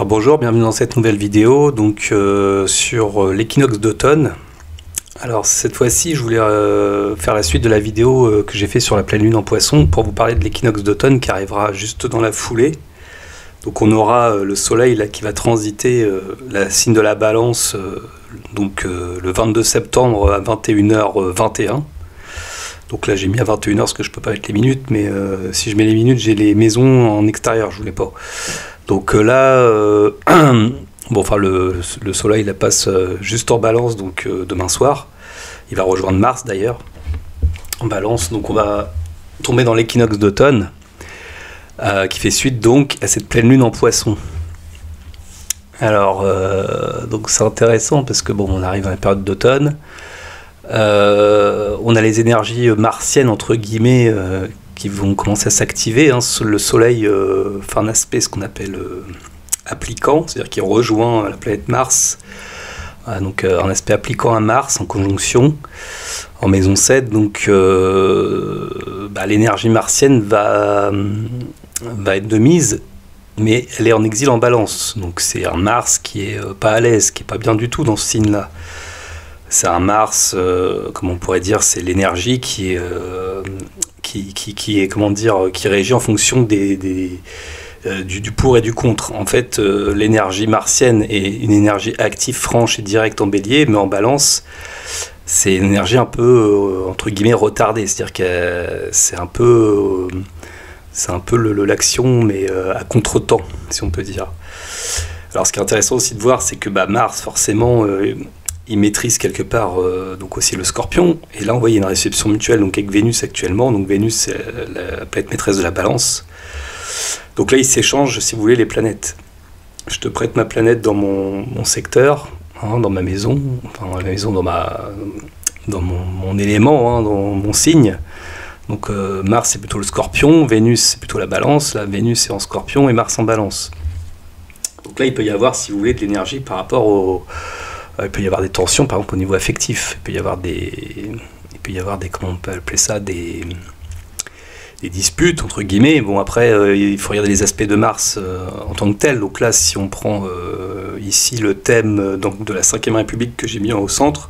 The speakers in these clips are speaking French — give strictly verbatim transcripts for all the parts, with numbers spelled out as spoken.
Bonjour, bienvenue dans cette nouvelle vidéo donc euh, sur l'équinoxe d'automne. Alors cette fois-ci je voulais euh, faire la suite de la vidéo euh, que j'ai fait sur la pleine lune en Poisson pour vous parler de l'équinoxe d'automne qui arrivera juste dans la foulée. Donc on aura euh, le soleil là qui va transiter euh, la signe de la balance euh, donc euh, le vingt-deux septembre à vingt et une heures vingt et un. Donc là j'ai mis à vingt et une heures parce que je peux pas mettre les minutes, mais euh, si je mets les minutes j'ai les maisons en extérieur, je voulais pas. Donc euh, là, euh, bon, enfin le, le soleil la passe euh, juste en balance, donc euh, demain soir. Il va rejoindre Mars d'ailleurs, en balance. Donc on va tomber dans l'équinoxe d'automne, euh, qui fait suite donc à cette pleine lune en Poisson. Alors, euh, donc c'est intéressant parce que bon, on arrive à la période d'automne. Euh, on a les énergies martiennes entre guillemets euh, qui vont commencer à s'activer. Hein. Le soleil euh, fait un aspect, ce qu'on appelle euh, appliquant, c'est-à-dire qu'il rejoint la planète Mars, ah, donc euh, un aspect appliquant à Mars en conjonction en maison sept. Donc euh, bah, l'énergie martienne va, va être de mise, mais elle est en exil en balance. Donc c'est un Mars qui est euh, pas à l'aise, qui est pas bien du tout dans ce signe-là. C'est un Mars, euh, comme on pourrait dire, c'est l'énergie qui est, euh, qui, qui, qui est, comment dire, qui régit en fonction des, des, euh, du, du pour et du contre. En fait, euh, l'énergie martienne est une énergie active, franche et directe en bélier, mais en balance, c'est une énergie un peu, euh, entre guillemets, retardée. C'est-à-dire que c'est un peu, euh, c'est un peu l'action, mais euh, à contre-temps, si on peut dire. Alors, ce qui est intéressant aussi de voir, c'est que bah, Mars, forcément... Euh, il maîtrise quelque part euh, donc aussi le Scorpion, et là on voit il y a une réception mutuelle donc avec Vénus actuellement. Donc Vénus c'est la planète maîtresse de la balance, donc là ils s'échangent si vous voulez les planètes. Je te prête ma planète dans mon, mon secteur, hein, dans ma maison, enfin la maison dans, ma, dans mon, mon élément, hein, dans mon signe. Donc euh, Mars c'est plutôt le Scorpion, Vénus c'est plutôt la balance, là Vénus est en Scorpion et Mars en balance. Donc là il peut y avoir si vous voulez de l'énergie par rapport au... Il peut y avoir des tensions, par exemple, au niveau affectif. Il peut y avoir des, il peut y avoir des, comment on peut appeler ça, des, des disputes, entre guillemets. Bon, après, euh, il faut regarder les aspects de Mars euh, en tant que tel. Donc là, si on prend euh, ici le thème euh, donc, de la cinquième République que j'ai mis au centre,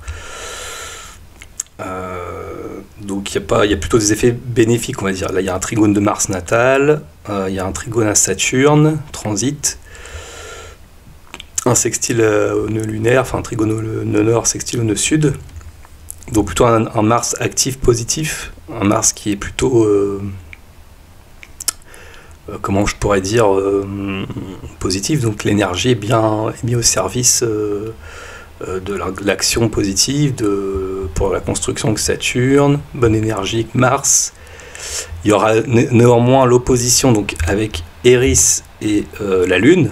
euh, donc il y a pas, il y a plutôt des effets bénéfiques, on va dire. Là, il y a un trigone de Mars natal, euh, il y a un trigone à Saturne, transit, un sextile au nœud lunaire, enfin un trigone au nœud nord, sextile au nœud sud. Donc plutôt un, un Mars actif positif, un Mars qui est plutôt, euh, euh, comment je pourrais dire, euh, positif. Donc l'énergie est bien est mise au service euh, de l'action positive, de, pour la construction de Saturne, bonne énergie avec Mars. Il y aura né néanmoins l'opposition donc avec Eris et euh, la Lune.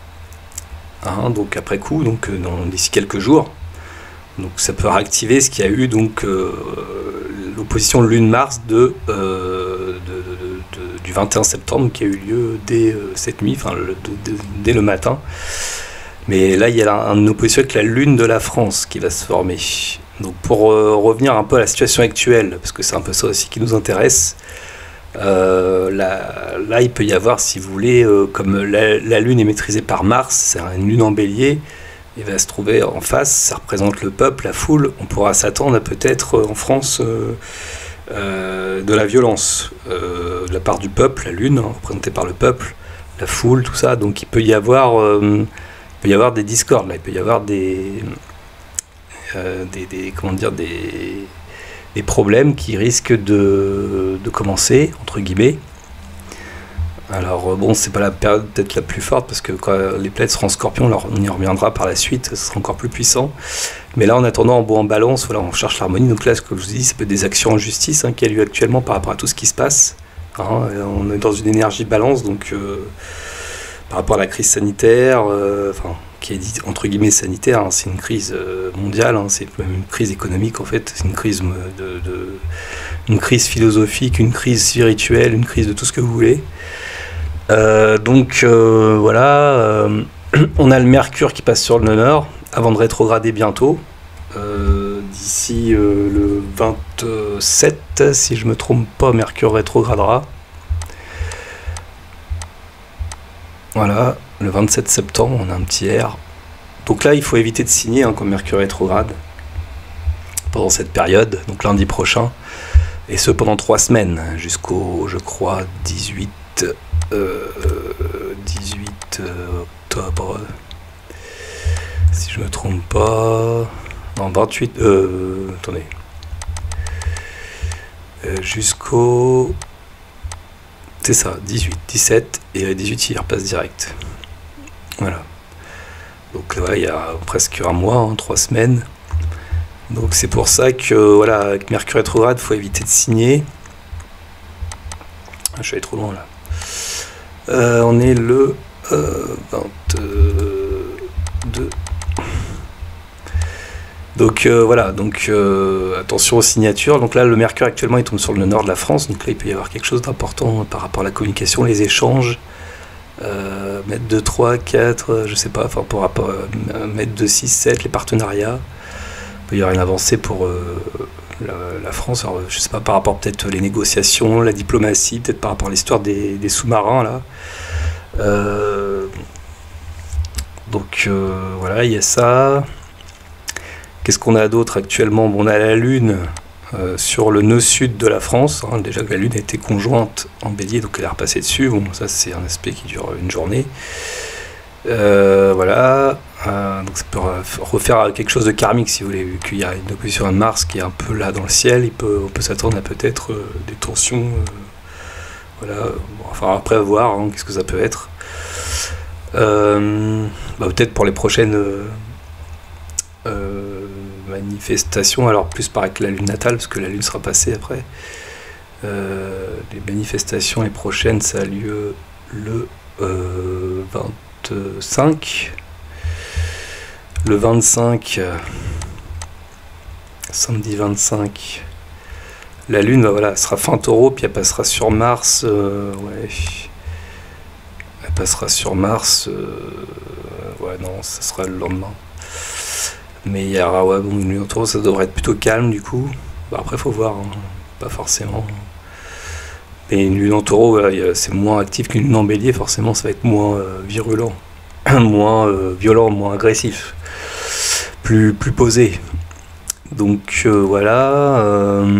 Hein, donc après coup, donc euh, d'ici quelques jours, donc ça peut réactiver ce qu'il y a eu donc euh, l'opposition Lune-Mars de, euh, de, de, de, du vingt et un septembre qui a eu lieu dès euh, cette nuit, enfin le, de, de, dès le matin. Mais là il y a une opposition avec la Lune de la France qui va se former. Donc pour euh, revenir un peu à la situation actuelle, parce que c'est un peu ça aussi qui nous intéresse. Euh, là, là il peut y avoir si vous voulez euh, comme la, la lune est maîtrisée par Mars, c'est une lune en bélier, il va se trouver en face, ça représente le peuple, la foule. On pourra s'attendre à peut-être euh, en France euh, euh, de la violence euh, de la part du peuple, la lune hein, représentée par le peuple, la foule, tout ça. Donc il peut y avoir euh, il peut y avoir des discordes là, il peut y avoir des, euh, des, des comment dire des des problèmes qui risquent de, de commencer, entre guillemets. Alors bon, c'est pas la période peut-être la plus forte, parce que quand les planètes seront en Scorpion, alors on y reviendra par la suite, ce sera encore plus puissant. Mais là, en attendant, en beau en balance, voilà, on cherche l'harmonie. Donc là, ce que je vous dis, ça peut être des actions en justice hein, qui a lieu actuellement par rapport à tout ce qui se passe. Hein, on est dans une énergie balance, donc euh, par rapport à la crise sanitaire, euh, enfin, qui est dit entre guillemets sanitaire, hein, c'est une crise euh, mondiale, hein, c'est même une crise économique en fait, c'est une crise de, de, une crise philosophique, une crise spirituelle, une crise de tout ce que vous voulez. Euh, donc euh, voilà, euh, on a le Mercure qui passe sur le nœud nord avant de rétrograder bientôt, euh, d'ici euh, le vingt-sept, si je me trompe pas, Mercure rétrogradera. Voilà, le vingt-sept septembre, on a un petit R. Donc là, il faut éviter de signer hein, comme Mercure rétrograde pendant cette période, donc lundi prochain, et ce pendant trois semaines, jusqu'au, je crois, dix-huit, euh, dix-huit octobre, si je me trompe pas, non, vingt-huit, euh, attendez, euh, jusqu'au, c'est ça, dix-huit, dix-sept, et dix-huit, il repasse direct, voilà. Donc là, il y a presque un mois, hein, trois semaines. Donc c'est pour ça que, voilà, avec Mercure rétrograde, il faut éviter de signer. Je suis allé trop loin là. Euh, on est le euh, vingt-deux. Donc euh, voilà, donc euh, attention aux signatures. Donc là, le Mercure actuellement, il tombe sur le nord de la France. Donc là, il peut y avoir quelque chose d'important par rapport à la communication, les échanges. Euh, mètre deux, trois, quatre, je sais pas, enfin pour rapport à mètre deux, six, sept, les partenariats. Il peut y avoir une avancée pour euh, la, la France, alors, je sais pas, par rapport peut-être les négociations, la diplomatie, peut-être par rapport à l'histoire des, des sous-marins là. Euh, donc euh, voilà, il y a ça. Qu'est-ce qu'on a d'autre actuellement? Bon, on a la Lune euh, sur le nœud sud de la France. Hein, déjà que la Lune était conjointe en Bélier, donc elle est repassée dessus. Bon, ça c'est un aspect qui dure une journée. Euh, voilà. Euh, donc ça peut refaire quelque chose de karmique si vous voulez, vu qu'il y a une opposition à Mars qui est un peu là dans le ciel. Il peut, on peut s'attendre à peut-être euh, des tensions. Euh, voilà. Bon, enfin après à voir hein, qu'est-ce que ça peut être. Euh, bah, peut-être pour les prochaines. Euh, euh, manifestations, alors plus par avec la lune natale, parce que la lune sera passée après. Euh, les manifestations, les prochaines, ça a lieu le euh, vingt-cinq. Le vingt-cinq, euh, samedi vingt-cinq, la lune, bah, voilà, sera fin taureau, puis elle passera sur Mars. Euh, ouais. Elle passera sur Mars. Euh, ouais, non, ça sera le lendemain. Mais il y aura, ouais, bon, une lune en taureau, ça devrait être plutôt calme du coup. Bah, après, faut voir, hein, pas forcément. Mais une lune en taureau, voilà, c'est moins actif qu'une lune en bélier, forcément, ça va être moins euh, virulent, moins euh, violent, moins agressif, plus, plus posé. Donc euh, voilà. Euh...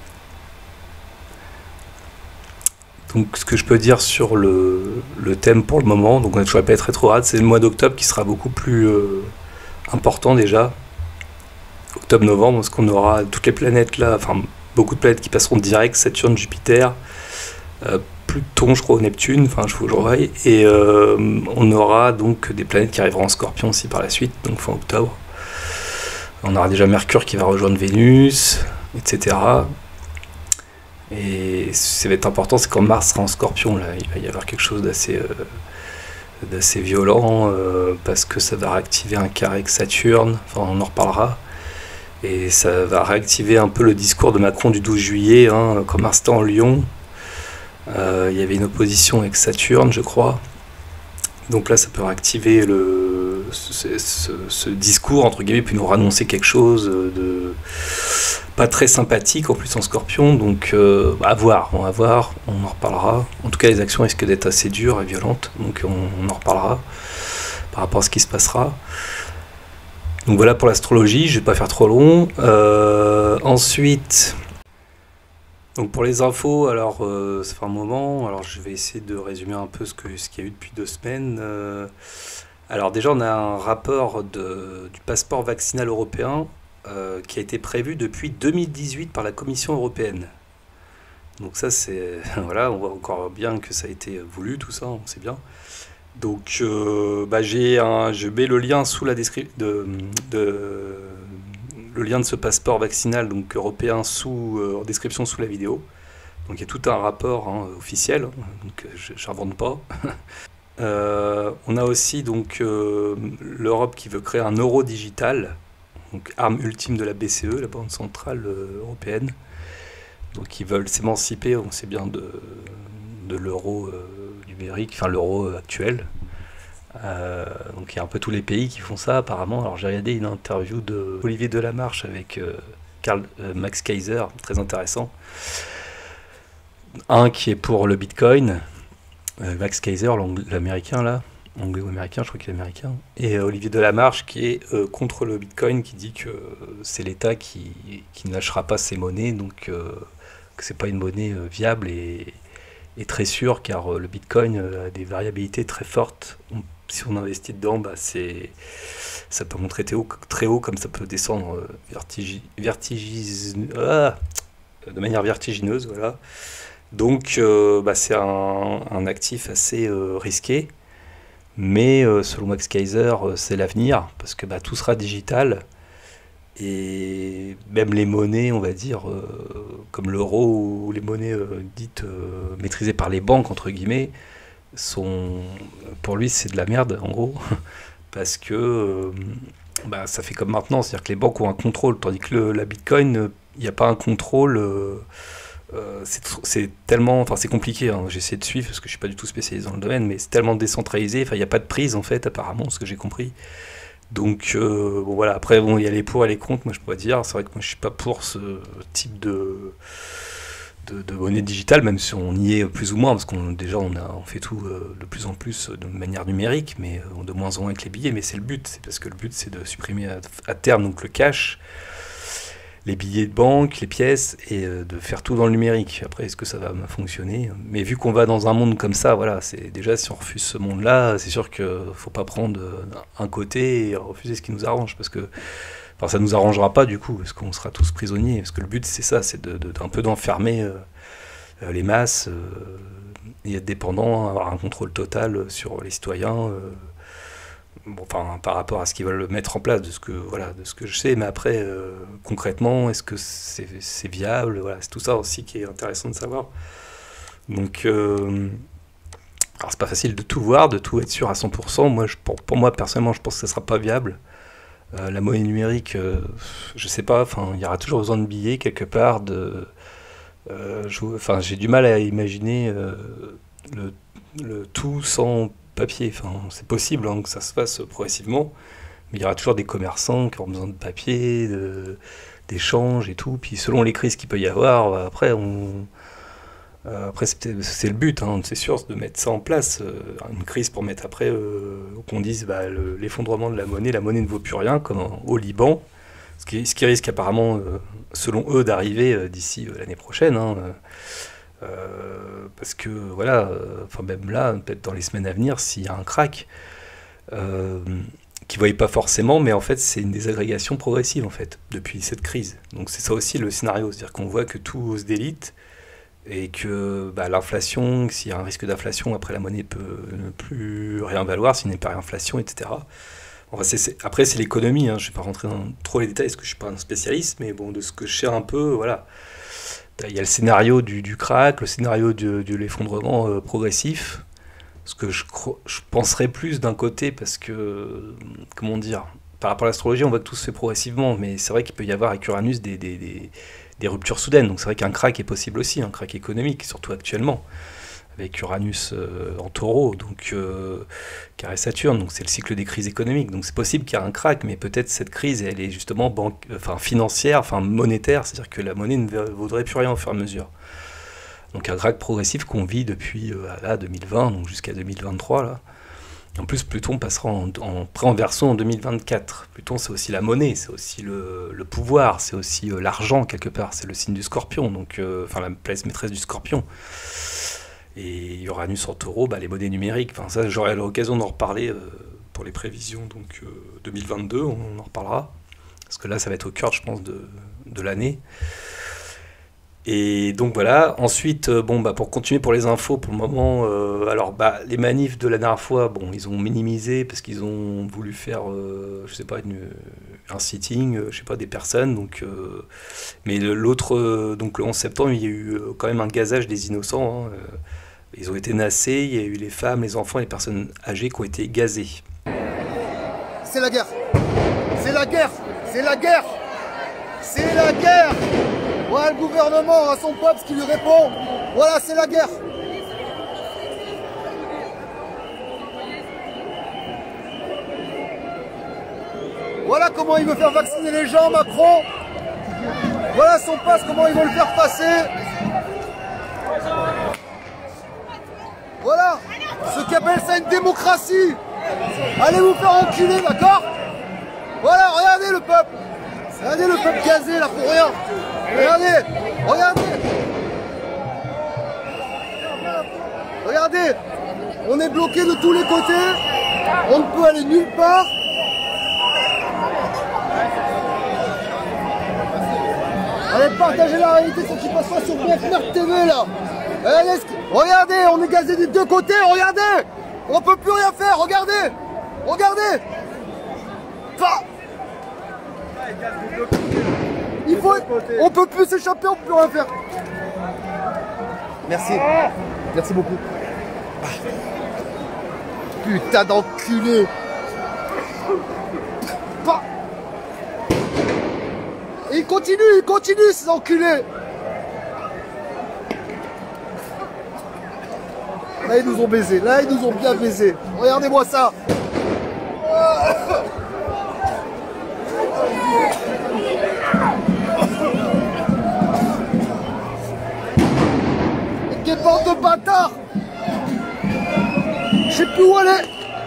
Donc ce que je peux dire sur le, le thème pour le moment, donc on a toujours la planète rétrograde, c'est le mois d'octobre qui sera beaucoup plus euh, important déjà. Octobre-novembre, parce qu'on aura toutes les planètes là, enfin beaucoup de planètes qui passeront direct, Saturne, Jupiter, euh, Pluton, je crois, au Neptune, enfin je vous le revois, et euh, on aura donc des planètes qui arriveront en Scorpion aussi par la suite, donc fin octobre. On aura déjà Mercure qui va rejoindre Vénus, et cetera. Et ce qui va être important, c'est quand Mars sera en Scorpion, là, il va y avoir quelque chose d'assez euh, d'assez violent, euh, parce que ça va réactiver un carré avec Saturne, enfin on en reparlera. Et ça va réactiver un peu le discours de Macron du douze juillet, hein, quand Mars était en Lion. Euh, il y avait une opposition avec Saturne, je crois. Donc là, ça peut réactiver le, ce, ce, ce discours, entre guillemets, puis nous annoncer quelque chose de pas très sympathique, en plus en Scorpion. Donc euh, à voir, on va voir, on en reparlera. En tout cas, les actions risquent d'être assez dures et violentes, donc on, on en reparlera par rapport à ce qui se passera. Donc voilà pour l'astrologie, je ne vais pas faire trop long. Euh, ensuite, donc pour les infos, alors euh, ça fait un moment, alors je vais essayer de résumer un peu ce que ce qu'il y a eu depuis deux semaines. Euh, alors déjà, on a un rapport de, du passeport vaccinal européen euh, qui a été prévu depuis deux mille dix-huit par la Commission européenne. Donc ça, c'est voilà, on voit encore bien que ça a été voulu, tout ça, on sait bien. Donc, euh, bah, j'ai un, je mets le lien sous la description de, de le lien de ce passeport vaccinal donc européen sous euh, en description sous la vidéo. Donc il y a tout un rapport hein, officiel, donc je n'invente pas. euh, on a aussi donc euh, l'Europe qui veut créer un euro digital, donc arme ultime de la B C E, la Banque centrale euh, européenne. Donc ils veulent s'émanciper, on sait bien de, de l'euro. Euh, numérique, enfin l'euro actuel. Euh, donc il y a un peu tous les pays qui font ça apparemment. Alors j'ai regardé une interview de Olivier Delamarche avec euh, Karl, euh, Max Kaiser, très intéressant. Un qui est pour le Bitcoin, euh, Max Kaiser, l'américain là, anglais ou américain, je crois qu'il est américain, et euh, Olivier Delamarche qui est euh, contre le Bitcoin, qui dit que euh, c'est l'État qui, qui ne lâchera pas ses monnaies, donc euh, que c'est pas une monnaie euh, viable et, et très sûre, car euh, le Bitcoin euh, a des variabilités très fortes. On, si on investit dedans, bah, c'est, ça peut monter très haut, très haut comme ça peut descendre euh, vertigi, vertigis, ah, de manière vertigineuse, voilà. Donc euh, bah, c'est un, un actif assez euh, risqué. Mais euh, selon Max Kaiser, euh, c'est l'avenir, parce que bah, tout sera digital, et même les monnaies, on va dire, euh, comme l'euro ou les monnaies euh, dites euh, maîtrisées par les banques, entre guillemets, sont, pour lui, c'est de la merde, en gros, parce que euh, bah, ça fait comme maintenant, c'est-à-dire que les banques ont un contrôle, tandis que le, la Bitcoin, il n'y a pas un contrôle. Euh, Euh, c'est tr- c'est tellement, enfin c'est compliqué, hein, j'ai essayé de suivre parce que je suis pas du tout spécialisé dans le domaine, mais c'est tellement décentralisé, enfin il n'y a pas de prise en fait apparemment, ce que j'ai compris. Donc euh, bon voilà, après bon il y a les pour et les contre, moi je pourrais dire, c'est vrai que moi je suis pas pour ce type de, de, de monnaie digitale, même si on y est plus ou moins, parce qu'on déjà on, a, on fait tout euh, de plus en plus de manière numérique, mais euh, de moins en moins avec les billets, mais c'est le but, c'est parce que le but c'est de supprimer à, à terme donc le cash, les billets de banque, les pièces, et euh, de faire tout dans le numérique. Après, est-ce que ça va fonctionner? Mais vu qu'on va dans un monde comme ça, voilà, c'est déjà si on refuse ce monde-là, c'est sûr qu'il ne faut pas prendre euh, un côté et refuser ce qui nous arrange, parce que enfin, ça nous arrangera pas du coup, parce qu'on sera tous prisonniers. Parce que le but, c'est ça, c'est de, de, d'un peu d'enfermer euh, euh, les masses euh, et être dépendant, avoir un contrôle total sur les citoyens. Euh, Bon, enfin, par rapport à ce qu'ils veulent mettre en place, de ce que, voilà, de ce que je sais, mais après, euh, concrètement, est-ce que c'est c'est viable? Voilà, c'est tout ça aussi qui est intéressant de savoir. Donc, euh, alors c'est pas facile de tout voir, de tout être sûr à cent pour cent. Moi, je, pour, pour moi, personnellement, je pense que ça sera pas viable. Euh, la monnaie numérique, euh, je sais pas, enfin, il y aura toujours besoin de billets quelque part. De, euh, je- enfin, j'ai du mal à imaginer euh, le, le tout sans papier. Enfin, c'est possible hein, que ça se fasse progressivement, mais il y aura toujours des commerçants qui auront besoin de papier, de- d'échanges et tout. Puis selon les crises qu'il peut y avoir, bah, après, on, euh, après c'est peut-être- c'est le but, hein, c'est sûr, de mettre ça en place. euh, une crise pour mettre après euh, qu'on dise bah, le- l'effondrement de la monnaie, la monnaie ne vaut plus rien, comme en- au Liban, ce qui, ce qui risque apparemment, euh, selon eux, d'arriver euh, d'ici euh, l'année prochaine. Hein, euh, euh, parce que voilà, euh, enfin même là, peut-être dans les semaines à venir, s'il y a un crack, euh, qui ne voyaient pas forcément, mais en fait c'est une désagrégation progressive en fait depuis cette crise. Donc c'est ça aussi le scénario, c'est-à-dire qu'on voit que tout hausse d'élite et que bah, l'inflation, s'il y a un risque d'inflation, après la monnaie peut ne plus rien valoir s'il n'y a pas d'inflation, et cetera. Enfin, c'est- c'est- après c'est l'économie, hein, je ne vais pas rentrer dans trop les détails parce que je ne suis pas un spécialiste, mais bon de ce que je sais un peu, voilà. Il y a le scénario du, du crack, le scénario de, de l'effondrement euh, progressif. Ce que je, je penserais plus d'un côté parce que, comment dire, par rapport à l'astrologie, on voit que tout se fait progressivement, mais c'est vrai qu'il peut y avoir avec Uranus des, des, des, des ruptures soudaines. Donc c'est vrai qu'un crack est possible aussi, un crack économique, surtout actuellement, avec Uranus euh, en taureau, donc euh, carré Saturne, donc c'est le cycle des crises économiques. Donc c'est possible qu'il y ait un crack, mais peut-être cette crise, elle est justement banque, enfin, financière, enfin monétaire, c'est-à-dire que la monnaie ne vaudrait plus rien au fur et à mesure. Donc un crack progressif qu'on vit depuis euh, là, deux mille vingt, donc jusqu'à deux mille vingt-trois. Là. En plus, Pluton passera en, en pré-en-version en deux mille vingt-quatre. Pluton, c'est aussi la monnaie, c'est aussi le, le pouvoir, c'est aussi euh, l'argent quelque part. C'est le signe du Scorpion, donc euh, enfin la place maîtresse du Scorpion. Et Uranus en Taureau, bah, les monnaies numériques. Enfin ça, j'aurai l'occasion d'en reparler euh, pour les prévisions. Donc euh, deux mille vingt-deux, on en reparlera parce que là, ça va être au cœur, je pense, de, de l'année. Et donc voilà, ensuite, euh, bon, bah, pour continuer pour les infos, pour le moment, euh, alors bah, les manifs de la dernière fois, bon, ils ont minimisé parce qu'ils ont voulu faire, euh, je sais pas, une, un sitting, euh, je sais pas, des personnes. Donc, euh, mais le- l'autre, euh, donc le onze septembre, il y a eu euh, quand même un gazage des innocents. Hein, euh, ils ont été nassés, il y a eu les femmes, les enfants, les personnes âgées qui ont été gazées. C'est la guerre, c'est la guerre, c'est la guerre, c'est la guerre. Voilà le gouvernement à son peuple qui lui répond. Voilà, c'est la guerre. Voilà comment il veut faire vacciner les gens, Macron. Voilà son passe, comment il veut le faire passer. Voilà. Ceux qui appellent ça une démocratie, allez vous faire enculer, d'accord? Voilà, regardez le peuple. Regardez le peuple gazé là pour rien. Regardez, regardez. Regardez, on est bloqué de tous les côtés. On ne peut aller nulle part. Allez partager la réalité, ce qui passe pas sur B F M T V là. Allez, regardez, on est gazé des deux côtés, regardez. On peut plus rien faire, regardez. Regardez. Pas. Il faut, on peut plus s'échapper, on peut plus rien faire. Merci. Merci beaucoup. Putain d'enculé. Pas. Et il continue, il continue ces enculés. Là ils nous ont baisé, là ils nous ont bien baisé. Regardez-moi ça. Quelle bande de bâtards. Je sais plus où aller.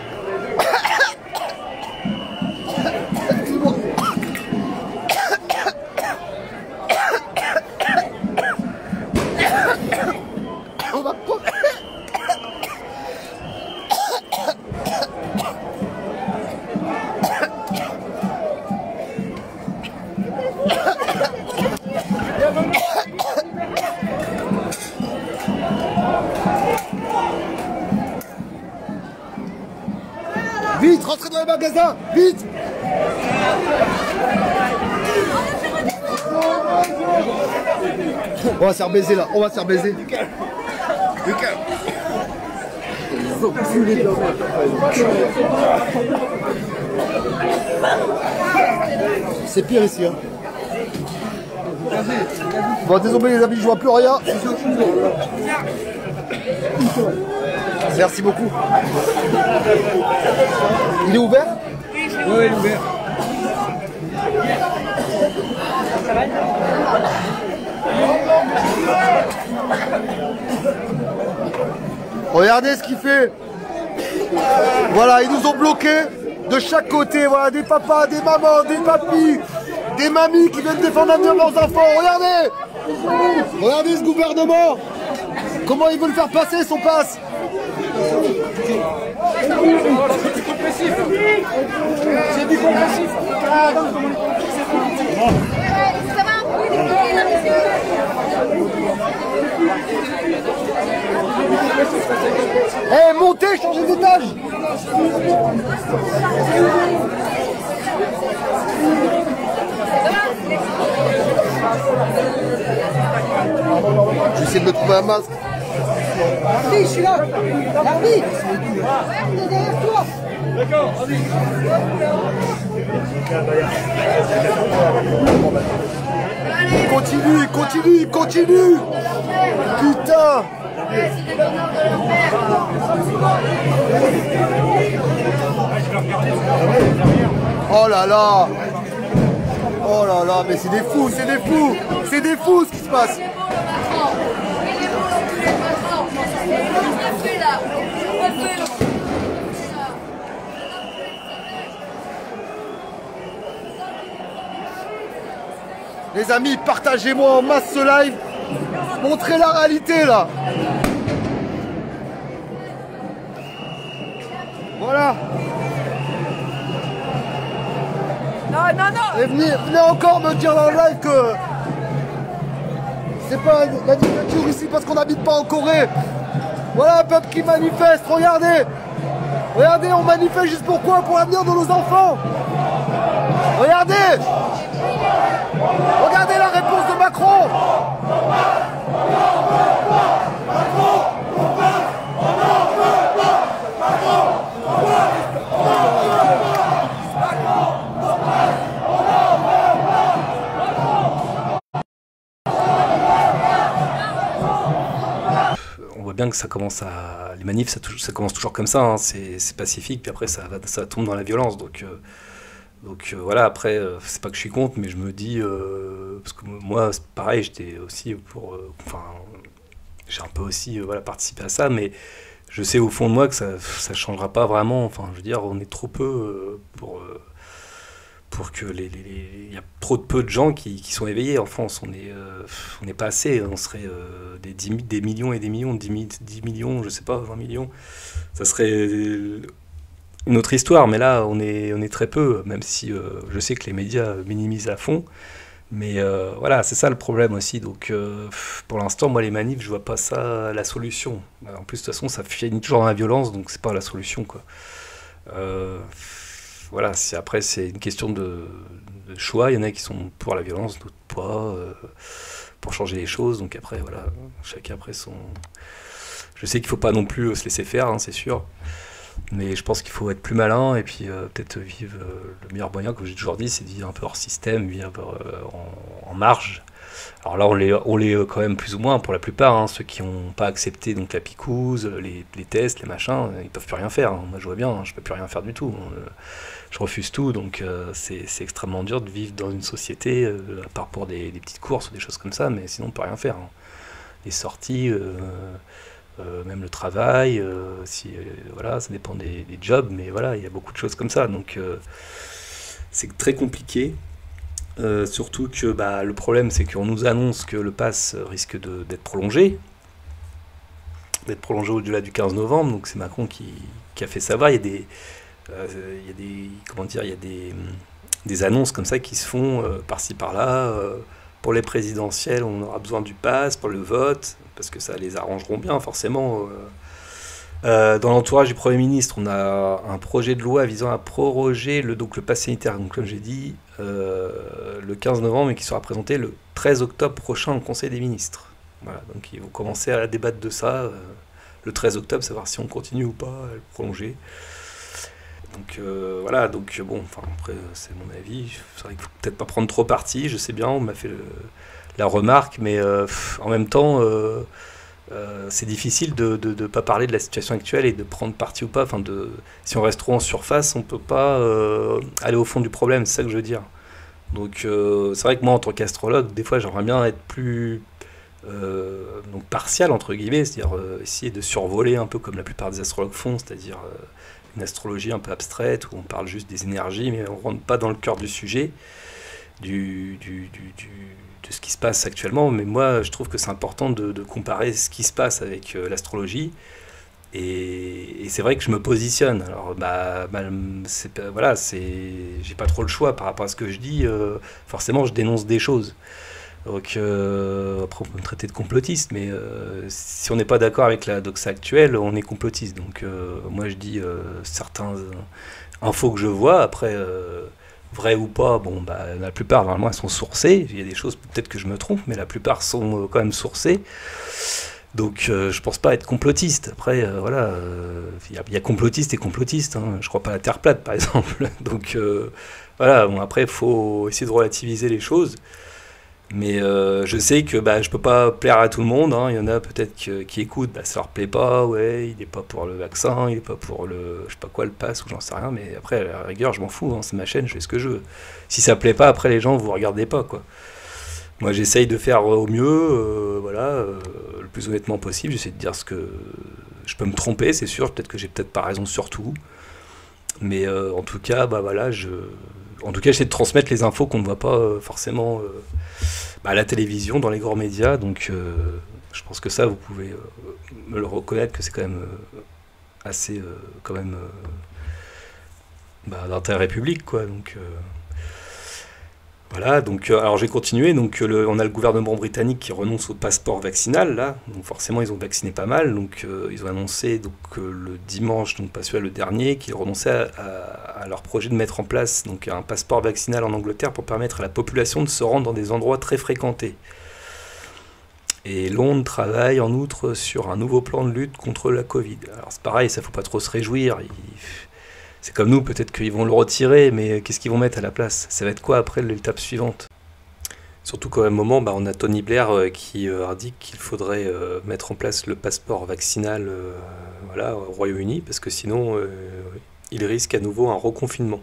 On va pas... Vite, rentrez dans les magasins, vite. On va se faire baiser là, on va se faire baiser. C'est pire ici, hein. Bon, désolé les amis, je vois plus rien. Merci beaucoup. Il est ouvert? Oui, il est ouvert. Regardez ce qu'il fait. Voilà, ils nous ont bloqués de chaque côté. Voilà, des papas, des mamans, des papis, des mamies qui viennent défendre l'avenir de leurs enfants. Regardez. Regardez ce gouvernement. Comment ils veulent faire passer son passe. C'est du compressif. C'est du compressif. Eh, hey, montez, changez d'étage. J'essaie de me trouver un masque. Larry, je suis là. Larry, t'es derrière toi. D'accord, vas-y. Il continue, il continue, il continue. Putain. Oh là là. Oh là là, mais c'est des fous, c'est des fous. C'est des fous ce qui se passe. Les amis, partagez-moi en masse ce live. Montrez la réalité là. Voilà. Non, non, non. Et venez, venez encore me dire dans le live que c'est pas la dictature ici parce qu'on n'habite pas en Corée. Voilà un peuple qui manifeste, regardez. Regardez, on manifeste juste pourquoi? Pour l'avenir de nos enfants. Regardez. Regardez la réponse de Macron. On voit bien que ça commence à... Les manifs, ça, ça commence toujours comme ça, hein. C'est pacifique, puis après ça, ça tombe dans la violence. Donc, euh, donc euh, voilà, après, euh, c'est pas que je suis contre, mais je me dis... Euh, parce que moi, pareil, j'étais aussi pour... Euh, enfin, j'ai un peu aussi euh, voilà, participé à ça, mais je sais au fond de moi que ça ne changera pas vraiment. Enfin, je veux dire, on est trop peu euh, pour, euh, pour que les... Il y a trop de peu de gens qui, qui sont éveillés en France. On n'est euh, on n'est pas assez. On serait euh, des, dix, des millions et des millions, dix, dix millions, je sais pas, vingt millions. Ça serait une autre histoire. Mais là, on est, on est très peu, même si euh, je sais que les médias minimisent à fond. Mais euh, voilà, c'est ça le problème aussi. Donc euh, pour l'instant, moi, les manifs, je vois pas ça la solution. En plus, de toute façon, ça finit toujours dans la violence, donc c'est pas la solution, quoi. Euh, voilà, c'est, après, c'est une question de, de choix. Il y en a qui sont pour la violence, d'autres pas, euh, pour changer les choses. Donc après, voilà, chacun après son... Je sais qu'il faut pas non plus se laisser faire, hein, c'est sûr. Mais je pense qu'il faut être plus malin et puis euh, peut-être vivre euh, le meilleur moyen, comme j'ai toujours dit, c'est de vivre un peu hors système, vivre euh, en, en marge. Alors là, on l'est on l'est quand même plus ou moins pour la plupart, hein, ceux qui n'ont pas accepté donc la picouse, les, les tests, les machins, ils peuvent plus rien faire. Hein. Moi, je vois bien, hein, je peux plus rien faire du tout. Euh, je refuse tout, donc euh, c'est, c'est extrêmement dur de vivre dans une société, euh, à part pour des, des petites courses ou des choses comme ça, mais sinon on peut rien faire. Hein. Les sorties. Euh, Euh, même le travail, euh, si, euh, voilà, ça dépend des, des jobs, mais voilà, il y a beaucoup de choses comme ça, donc euh, c'est très compliqué. Euh, surtout que bah, le problème, c'est qu'on nous annonce que le pass risque de, d'être prolongé, d'être prolongé au-delà du quinze novembre, donc c'est Macron qui, qui a fait savoir. Il y a des, euh, il y a des, comment dire, il y a des, des annonces comme ça qui se font euh, par-ci par-là. Euh, Pour les présidentielles, on aura besoin du pass pour le vote, parce que ça les arrangeront bien, forcément. Euh, dans l'entourage du Premier ministre, on a un projet de loi visant à proroger le, donc le pass sanitaire, donc, comme j'ai dit, euh, le quinze novembre, et qui sera présenté le treize octobre prochain au Conseil des ministres. Voilà, donc ils vont commencer à débattre de ça euh, le treize octobre, savoir si on continue ou pas à le prolonger. Donc euh, voilà, donc bon, enfin après c'est mon avis, c'est vrai qu'il faut peut-être pas prendre trop parti, je sais bien, on m'a fait le, la remarque, mais euh, en même temps, euh, euh, c'est difficile de ne pas parler de la situation actuelle et de prendre parti ou pas, enfin de, si on reste trop en surface, on peut pas euh, aller au fond du problème, c'est ça que je veux dire. Donc euh, c'est vrai que moi en tant qu'astrologue, des fois j'aimerais bien être plus euh, donc partial entre guillemets, c'est-à-dire euh, essayer de survoler un peu comme la plupart des astrologues font, c'est-à-dire... Euh, une astrologie un peu abstraite, où on parle juste des énergies, mais on ne rentre pas dans le cœur du sujet, du, du, du, du, de ce qui se passe actuellement. Mais moi, je trouve que c'est important de, de comparer ce qui se passe avec euh, l'astrologie. Et, et c'est vrai que je me positionne. Alors, bah, bah c'est, voilà, c'est, j'ai pas trop le choix par rapport à ce que je dis. Euh, forcément, je dénonce des choses. Donc, euh, après, on peut me traiter de complotiste, mais euh, si on n'est pas d'accord avec la doxa actuelle, on est complotiste. Donc, euh, moi, je dis euh, certains euh, infos que je vois, après, euh, vraies ou pas, bon, bah, la plupart, normalement, elles sont sourcées. Il y a des choses, peut-être que je me trompe, mais la plupart sont euh, quand même sourcées. Donc, euh, je pense pas être complotiste. Après, euh, voilà, il euh, y, y a complotiste et complotiste. Hein. Je crois pas à la Terre plate, par exemple. Donc, euh, voilà, bon, après, il faut essayer de relativiser les choses. Mais euh, je sais que bah, je peux pas plaire à tout le monde. Hein. Il y en a peut-être que, qui écoutent, bah, ça leur plaît pas, ouais, il est pas pour le vaccin, il est pas pour le, je sais pas quoi, le pass ou j'en sais rien. Mais après, à la rigueur, je m'en fous. Hein. C'est ma chaîne, je fais ce que je veux. Si ça plaît pas, après les gens, vous regardez pas, quoi. Moi, j'essaye de faire au mieux, euh, voilà, euh, le plus honnêtement possible. J'essaie de dire ce que je peux me tromper, c'est sûr. Peut-être que j'ai peut-être pas raison sur tout. Mais euh, en tout cas, bah voilà, je, en tout cas, j'essaie de transmettre les infos qu'on ne voit pas euh, forcément euh, bah, à la télévision, dans les grands médias. Donc, euh, je pense que ça, vous pouvez euh, me le reconnaître, que c'est quand même euh, assez, euh, quand même, euh, bah, d'intérêt public, quoi. Donc, euh, voilà. Donc, euh, alors j'ai continué. Donc, euh, le, on a le gouvernement britannique qui renonce au passeport vaccinal là. Donc, forcément, ils ont vacciné pas mal. Donc, euh, ils ont annoncé donc euh, le dimanche, donc pas celui-là, le dernier, qu'ils renonçaient à, à, à leur projet de mettre en place donc un passeport vaccinal en Angleterre pour permettre à la population de se rendre dans des endroits très fréquentés. Et Londres travaille en outre sur un nouveau plan de lutte contre la Covid. Alors c'est pareil, ça faut pas trop se réjouir. Ils, C'est comme nous, peut-être qu'ils vont le retirer, mais qu'est-ce qu'ils vont mettre à la place? Ça va être quoi après l'étape suivante? Surtout qu'à un moment, bah, on a Tony Blair euh, qui euh, indique qu'il faudrait euh, mettre en place le passeport vaccinal euh, voilà, au Royaume-Uni, parce que sinon, euh, il risque à nouveau un reconfinement.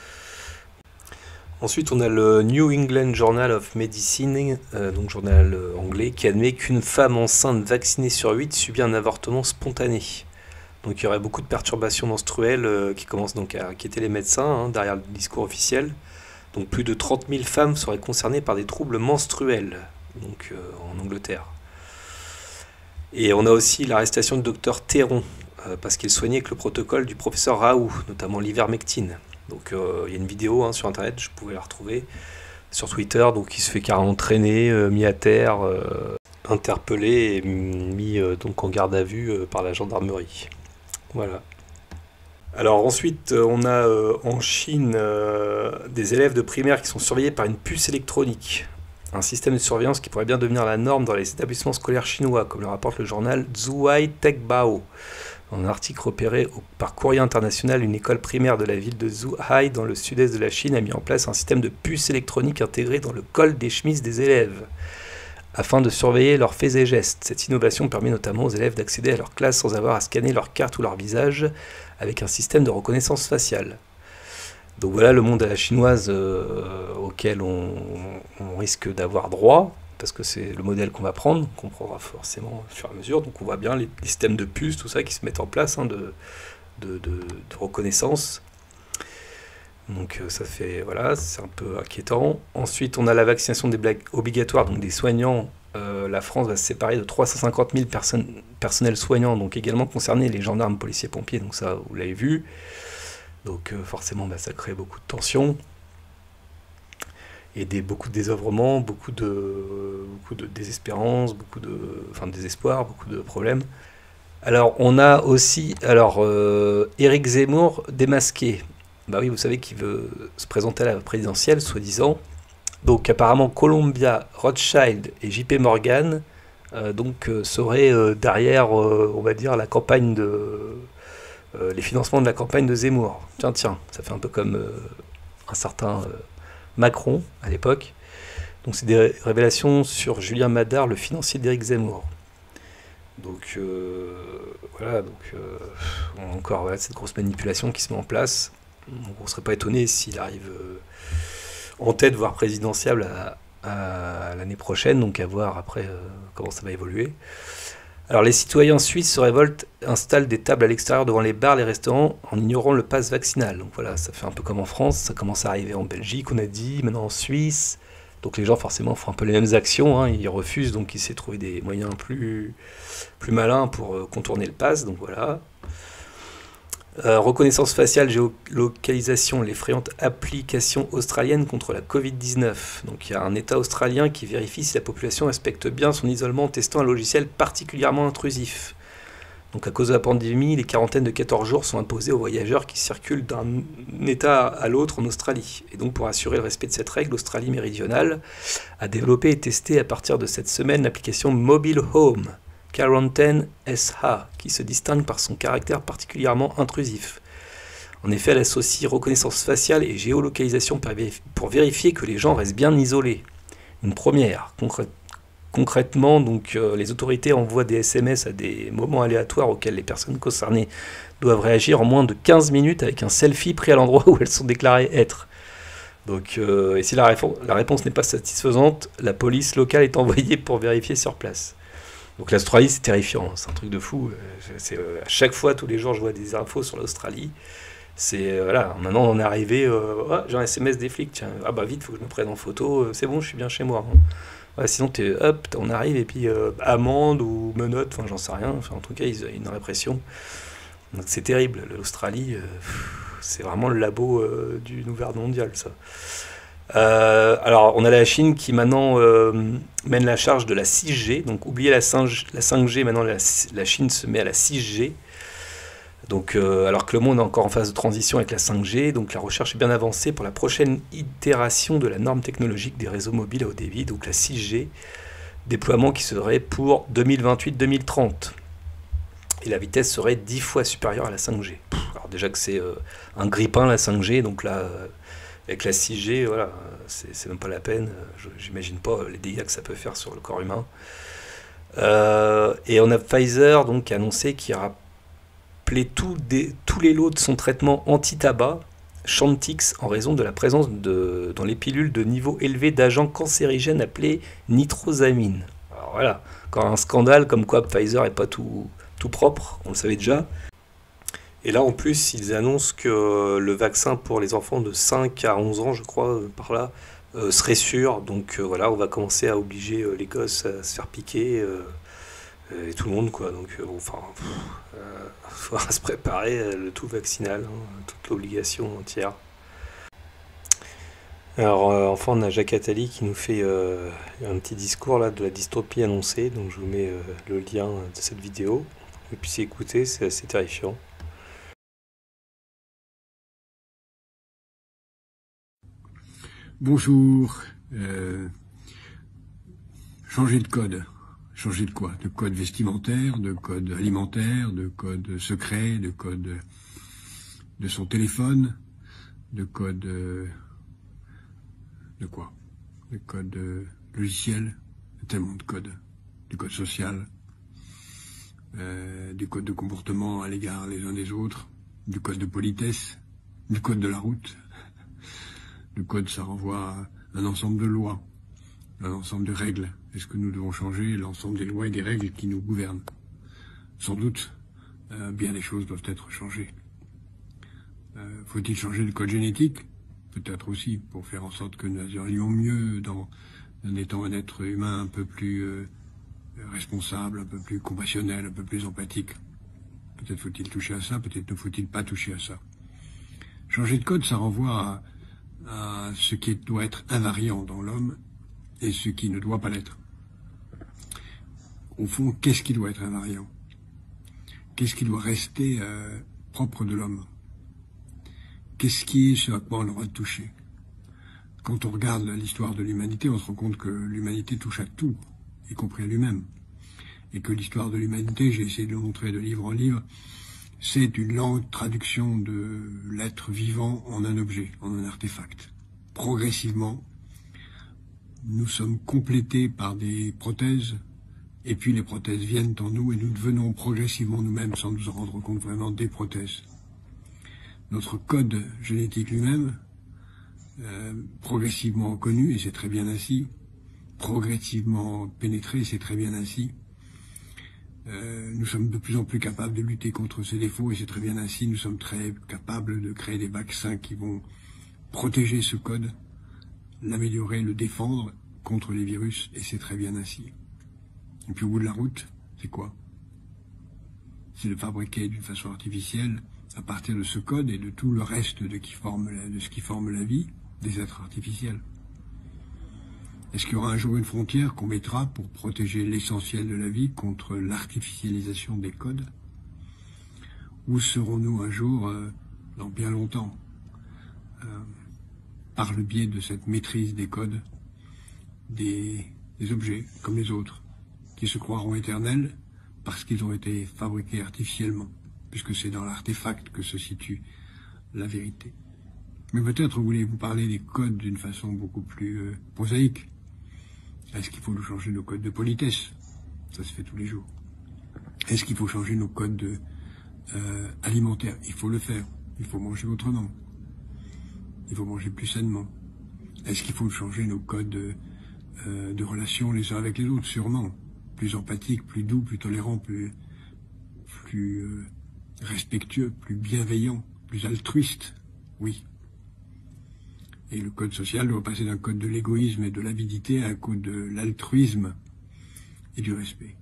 Ensuite, on a le New England Journal of Medicine, euh, donc journal euh, anglais, qui admet qu'une femme enceinte vaccinée sur huit subit un avortement spontané. Donc il y aurait beaucoup de perturbations menstruelles euh, qui commencent donc à inquiéter les médecins hein, derrière le discours officiel. Donc plus de trente mille femmes seraient concernées par des troubles menstruels donc, euh, en Angleterre. Et on a aussi l'arrestation du docteur Théron, euh, parce qu'il soignait avec le protocole du professeur Raoult, notamment l'ivermectine. Donc euh, il y a une vidéo hein, sur internet, je pouvais la retrouver sur Twitter, donc il se fait carrément traîner, euh, mis à terre, euh, interpellé et mis euh, donc en garde à vue euh, par la gendarmerie. Voilà. Alors ensuite, on a euh, en Chine euh, des élèves de primaire qui sont surveillés par une puce électronique. Un système de surveillance qui pourrait bien devenir la norme dans les établissements scolaires chinois, comme le rapporte le journal Zhuhai Techbao. Dans un article repéré par Courrier International, une école primaire de la ville de Zhuhai, dans le sud-est de la Chine, a mis en place un système de puces électroniques intégré dans le col des chemises des élèves, afin de surveiller leurs faits et gestes. Cette innovation permet notamment aux élèves d'accéder à leur classe sans avoir à scanner leur carte ou leur visage, avec un système de reconnaissance faciale. Donc voilà le monde à la chinoise euh, auquel on, on risque d'avoir droit, parce que c'est le modèle qu'on va prendre, qu'on prendra forcément au fur et à mesure. Donc on voit bien les, les systèmes de puces, tout ça qui se mettent en place, hein, de, de, de, de reconnaissance. Donc ça fait, voilà, c'est un peu inquiétant. Ensuite, on a la vaccination des blagues obligatoires, donc des soignants. Euh, la France va se séparer de trois cent cinquante mille personnes, personnels soignants, donc également concernés les gendarmes, policiers, pompiers, donc ça, vous l'avez vu. Donc euh, forcément, bah, ça crée beaucoup de tensions. Et des, beaucoup de désœuvrement, beaucoup de, beaucoup de désespérance, beaucoup de, enfin, de désespoir, beaucoup de problèmes. Alors, on a aussi, alors, euh, Éric Zemmour démasqué. Bah oui, vous savez qu'il veut se présenter à la présidentielle, soi-disant. Donc apparemment Columbia, Rothschild et J P Morgan euh, donc, euh, seraient euh, derrière, euh, on va dire, la campagne de... Euh, les financements de la campagne de Zemmour. Tiens, tiens, ça fait un peu comme euh, un certain euh, Macron à l'époque. Donc c'est des révélations sur Julien Madar, le financier d'Éric Zemmour. Donc euh, voilà, donc euh, encore voilà, cette grosse manipulation qui se met en place. Donc on ne serait pas étonné s'il arrive euh, en tête, voire présidentiable à, à, à l'année prochaine, donc à voir après euh, comment ça va évoluer. Alors les citoyens suisses se révoltent, installent des tables à l'extérieur devant les bars, les restaurants, en ignorant le pass vaccinal. Donc voilà, ça fait un peu comme en France, ça commence à arriver en Belgique, on a dit, maintenant en Suisse. Donc les gens forcément font un peu les mêmes actions, hein, ils refusent, donc il s'est trouvé des moyens plus, plus malins pour euh, contourner le pass, donc voilà. Euh, reconnaissance faciale, géolocalisation, l'effrayante application australienne contre la covid dix-neuf. Donc il y a un État australien qui vérifie si la population respecte bien son isolement en testant un logiciel particulièrement intrusif. Donc à cause de la pandémie, les quarantaines de quatorze jours sont imposées aux voyageurs qui circulent d'un État à l'autre en Australie. Et donc pour assurer le respect de cette règle, l'Australie méridionale a développé et testé à partir de cette semaine l'application Mobile Home Quarantine S A, qui se distingue par son caractère particulièrement intrusif. En effet, elle associe reconnaissance faciale et géolocalisation pour vérifier que les gens restent bien isolés. Une première. Concrè- concrètement, donc, euh, les autorités envoient des S M S à des moments aléatoires auxquels les personnes concernées doivent réagir en moins de quinze minutes avec un selfie pris à l'endroit où elles sont déclarées être. Donc, euh, et si la, réfo- la réponse n'est pas satisfaisante, la police locale est envoyée pour vérifier sur place. Donc l'Australie, c'est terrifiant, c'est un truc de fou. C'est, euh, à chaque fois, tous les jours, je vois des infos sur l'Australie. C'est, euh, voilà, maintenant on est arrivé, euh, ah, j'ai un S M S des flics, tiens, ah bah vite, faut que je me prenne en photo, euh, c'est bon, je suis bien chez moi. Hein. Ouais, sinon, t'es, hop, on arrive, et puis euh, amende ou menotte, enfin j'en sais rien, enfin, en tout cas, il y a une répression. Donc c'est terrible, l'Australie, euh, c'est vraiment le labo euh, du nouvel ordre mondial, ça. Euh, alors, on a la Chine qui maintenant euh, mène la charge de la six G. Donc, oubliez la cinq G, maintenant la, la Chine se met à la six G. Donc, euh, alors que le monde est encore en phase de transition avec la cinq G, donc la recherche est bien avancée pour la prochaine itération de la norme technologique des réseaux mobiles à haut débit, donc la six G, déploiement qui serait pour deux mille vingt-huit deux mille trente. Et la vitesse serait dix fois supérieure à la cinq G. Alors déjà que c'est euh, un grippin la cinq G, donc là... Euh, avec la six G, voilà, c'est, c'est même pas la peine, je, j'imagine pas les dégâts que ça peut faire sur le corps humain. Euh, et on a Pfizer donc, qui a annoncé qu'il a rappelé tout des, tous les lots de son traitement anti-tabac, Chantix, en raison de la présence de, dans les pilules de niveaux élevés d'agents cancérigènes appelés nitrosamine. Alors voilà, encore un scandale comme quoi Pfizer n'est pas tout, tout propre, on le savait déjà. Et là, en plus, ils annoncent que le vaccin pour les enfants de cinq à onze ans, je crois, par là, euh, serait sûr. Donc euh, voilà, on va commencer à obliger euh, les gosses à se faire piquer, euh, et tout le monde, quoi. Donc, euh, bon, enfin, il euh, faudra se préparer, euh, le tout vaccinal, hein, toute l'obligation entière. Alors, euh, enfin, on a Jacques Attali qui nous fait euh, un petit discours là de la dystopie annoncée. Donc, je vous mets euh, le lien de cette vidéo. Et puis, écoutez, c'est assez terrifiant. Bonjour. Euh, changer de code. Changer de quoi? De code vestimentaire, de code alimentaire, de code secret, de code de son téléphone, de code... Euh, de quoi? De code euh, logiciel, tellement de codes. Du code social, euh, du code de comportement à l'égard les uns des autres, du code de politesse, du code de la route. Le code, ça renvoie à un ensemble de lois, un ensemble de règles. Est-ce que nous devons changer l'ensemble des lois et des règles qui nous gouvernent? Sans doute, euh, bien des choses doivent être changées. Euh, faut-il changer le code génétique? Peut-être aussi, pour faire en sorte que nous allions mieux dans, en étant un être humain un peu plus euh, responsable, un peu plus compassionnel, un peu plus empathique. Peut-être faut-il toucher à ça, peut-être ne faut-il pas toucher à ça. Changer de code, ça renvoie à, à ce qui doit être invariant dans l'homme et ce qui ne doit pas l'être. Au fond, qu'est-ce qui doit être invariant? Qu'est-ce qui doit rester euh, propre de l'homme? Qu'est-ce qui est ce à quoi on aura de toucher? Quand on regarde l'histoire de l'humanité, on se rend compte que l'humanité touche à tout, y compris à lui-même. Et que l'histoire de l'humanité, j'ai essayé de le montrer de livre en livre, c'est une lente traduction de l'être vivant en un objet, en un artefact. Progressivement, nous sommes complétés par des prothèses, et puis les prothèses viennent en nous, et nous devenons progressivement nous-mêmes, sans nous en rendre compte vraiment, des prothèses. Notre code génétique lui-même, euh, progressivement connu, et c'est très bien ainsi, progressivement pénétré, c'est très bien ainsi. Euh, nous sommes de plus en plus capables de lutter contre ces défauts, et c'est très bien ainsi. Nous sommes très capables de créer des vaccins qui vont protéger ce code, l'améliorer, le défendre contre les virus, et c'est très bien ainsi. Et puis au bout de la route, c'est quoi? C'est de fabriquer d'une façon artificielle, à partir de ce code et de tout le reste de, qui forme la, de ce qui forme la vie, des êtres artificiels. Est-ce qu'il y aura un jour une frontière qu'on mettra pour protéger l'essentiel de la vie contre l'artificialisation des codes? Où serons-nous un jour, euh, dans bien longtemps, euh, par le biais de cette maîtrise des codes, des, des objets comme les autres, qui se croiront éternels parce qu'ils ont été fabriqués artificiellement, puisque c'est dans l'artefact que se situe la vérité. Mais peut-être voulez-vous parler des codes d'une façon beaucoup plus euh, prosaïque. Est-ce qu'il faut changer nos codes de politesse? Ça se fait tous les jours. Est-ce qu'il faut changer nos codes de, euh, alimentaires? Il faut le faire. Il faut manger autrement. Il faut manger plus sainement. Est-ce qu'il faut changer nos codes de, euh, de relations les uns avec les autres? Sûrement. Plus empathiques, plus doux, plus tolérants, plus, plus euh, respectueux, plus bienveillants, plus altruistes. Oui. Et le code social doit passer d'un code de l'égoïsme et de l'avidité à un code de l'altruisme et du respect.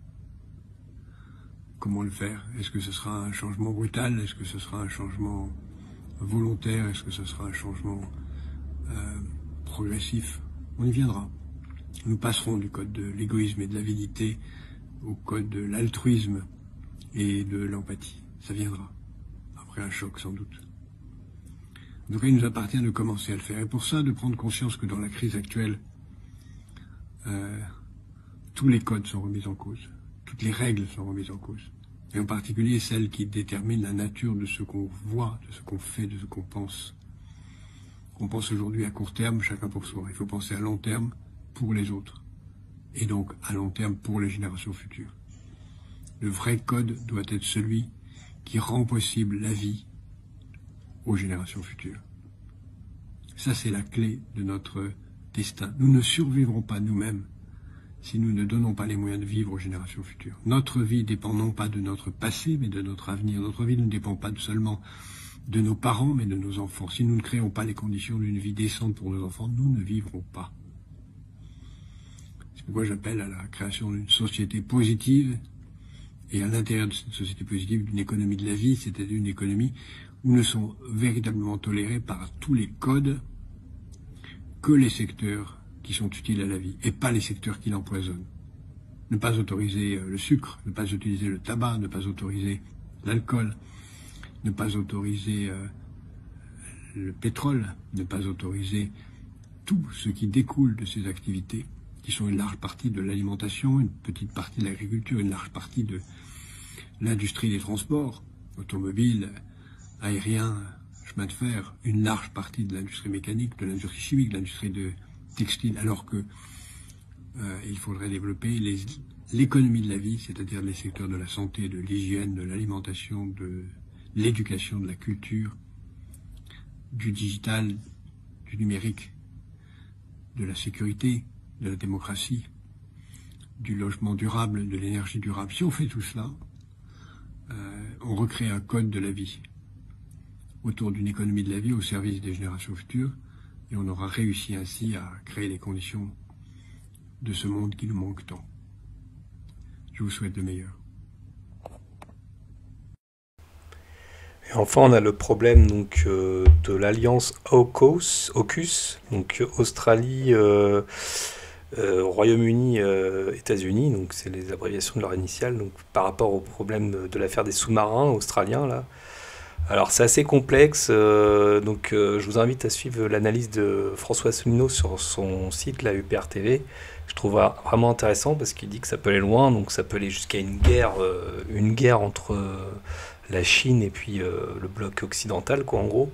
Comment le faire? Est-ce que ce sera un changement brutal? Est-ce que ce sera un changement volontaire? Est-ce que ce sera un changement euh, progressif? On y viendra. Nous passerons du code de l'égoïsme et de l'avidité au code de l'altruisme et de l'empathie. Ça viendra. Après un choc, sans doute. En tout cas, il nous appartient de commencer à le faire. Et pour ça, de prendre conscience que dans la crise actuelle, euh, tous les codes sont remis en cause. Toutes les règles sont remises en cause. Et en particulier celles qui déterminent la nature de ce qu'on voit, de ce qu'on fait, de ce qu'on pense. On pense aujourd'hui à court terme, chacun pour soi. Il faut penser à long terme pour les autres. Et donc à long terme pour les générations futures. Le vrai code doit être celui qui rend possible la vie aux générations futures. Ça, c'est la clé de notre destin. Nous ne survivrons pas nous-mêmes si nous ne donnons pas les moyens de vivre aux générations futures. Notre vie dépend non pas de notre passé, mais de notre avenir. Notre vie ne dépend pas seulement de nos parents, mais de nos enfants. Si nous ne créons pas les conditions d'une vie décente pour nos enfants, nous ne vivrons pas. C'est pourquoi j'appelle à la création d'une société positive, et à l'intérieur de cette société positive, d'une économie de la vie, c'est-à-dire une économie où ne sont véritablement tolérés par tous les codes que les secteurs qui sont utiles à la vie, et pas les secteurs qui l'empoisonnent. Ne pas autoriser le sucre, ne pas utiliser le tabac, ne pas autoriser l'alcool, ne pas autoriser euh, le pétrole, ne pas autoriser tout ce qui découle de ces activités, qui sont une large partie de l'alimentation, une petite partie de l'agriculture, une large partie de l'industrie des transports, automobile, aérien, chemin de fer, une large partie de l'industrie mécanique, de l'industrie chimique, de l'industrie de textile, alors que euh, il faudrait développer l'économie de la vie, c'est-à-dire les secteurs de la santé, de l'hygiène, de l'alimentation, de l'éducation, de la culture, du digital, du numérique, de la sécurité, de la démocratie, du logement durable, de l'énergie durable. Si on fait tout cela, euh, on recrée un code de la vie autour d'une économie de la vie au service des générations futures, et on aura réussi ainsi à créer les conditions de ce monde qui nous manque tant. Je vous souhaite le meilleur. Et enfin, on a le problème donc euh, de l'alliance AUKUS, AUKUS, donc Australie, euh, euh, Royaume-Uni, euh, États-Unis, donc c'est les abréviations de leur initiale, donc par rapport au problème de, de l'affaire des sous-marins australiens là. Alors c'est assez complexe, euh, donc euh, je vous invite à suivre l'analyse de François Asselineau sur son site, la U P R T V. Je trouve vraiment intéressant parce qu'il dit que ça peut aller loin, donc ça peut aller jusqu'à une guerre, euh, une guerre entre euh, la Chine et puis euh, le bloc occidental, quoi, en gros.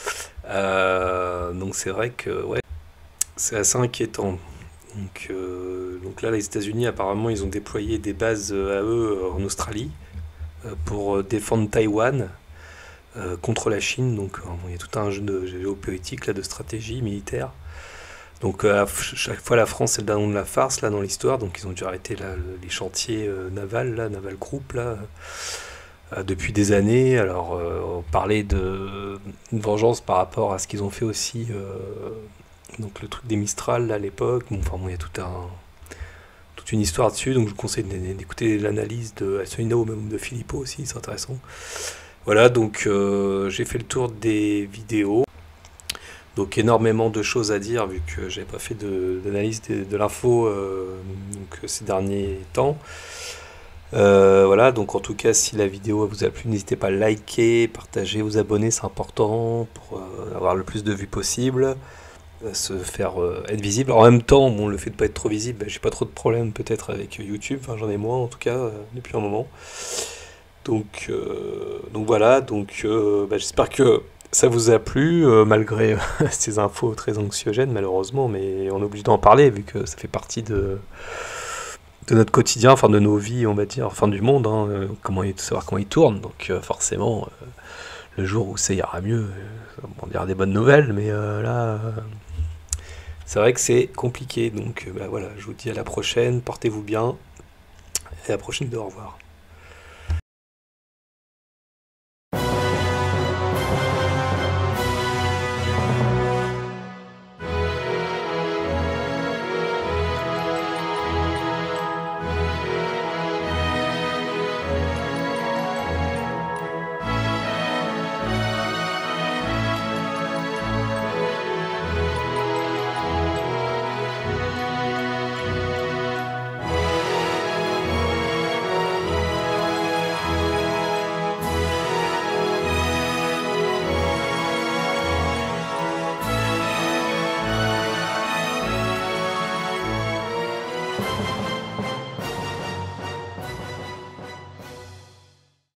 Euh, donc c'est vrai que ouais, c'est assez inquiétant. Donc, euh, donc là, les États-Unis, apparemment, ils ont déployé des bases à eux en Australie euh, pour défendre Taïwan. Euh, contre la Chine, donc euh, il y a tout un jeu de géopolitique là, de stratégie militaire. Donc euh, chaque fois la France est le danon de la farce là dans l'histoire, donc ils ont dû arrêter là, les chantiers euh, navals, là, Naval Group là, euh, depuis des années. Alors euh, on parlait de une vengeance par rapport à ce qu'ils ont fait aussi, euh, donc le truc des Mistral là, à l'époque. Bon, enfin bon, il y a tout un, toute une histoire dessus, donc je vous conseille d'écouter l'analyse de Asselineau ou même de Philippot aussi, c'est intéressant. Voilà, donc euh, j'ai fait le tour des vidéos. Donc énormément de choses à dire vu que j'avais pas fait d'analyse de, de, de l'info euh, ces derniers temps. Euh, voilà, donc en tout cas si la vidéo vous a plu, n'hésitez pas à liker, partager, vous abonner, c'est important pour euh, avoir le plus de vues possible, euh, se faire euh, être visible. En même temps, bon, le fait de pas être trop visible, bah, j'ai pas trop de problèmes peut-être avec YouTube, enfin j'en ai moins en tout cas euh, depuis un moment. Donc, euh, donc voilà, donc euh, bah, j'espère que ça vous a plu, euh, malgré ces infos très anxiogènes malheureusement, mais on est obligé d'en parler vu que ça fait partie de, de notre quotidien, enfin de nos vies on va dire, enfin du monde, hein, euh, comment il, savoir comment il tourne, donc euh, forcément euh, le jour où ça ira mieux, euh, on dira des bonnes nouvelles, mais euh, là euh, c'est vrai que c'est compliqué, donc euh, bah, voilà, je vous dis à la prochaine, portez-vous bien, et à la prochaine, de au revoir. We'll be right back.